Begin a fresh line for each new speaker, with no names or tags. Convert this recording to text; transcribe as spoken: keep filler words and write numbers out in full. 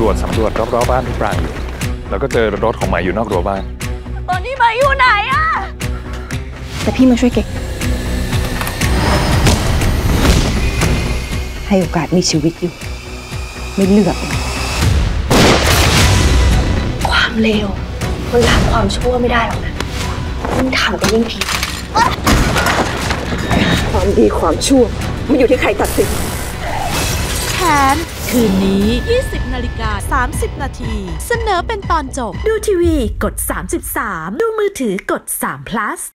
ำรวจสำรวจรอบๆบ้านที่ปรางอยู่แล้วก็เจอรถของหมายอยู่นอกรั้วบ้าน
ตอนนี้หมายอยู่ไหนอะ
แต่พี่มาช่วยเก่งให้โอกาสมีชีวิตอยู่ไม่เลือก
ความเลวมันล้างความชั่วไม่ได้หรอกนะยิ่งทำก็ยิ่งผิด
ความดีความชั่วมันอยู่ที่ใครตัดสิน
แค้นคืนนี้ ยี่สิบนาฬิกาสามสิบนาทีเสนอเป็นตอนจบดูทีวีกดสามสิบสามดูมือถือกดสาม plus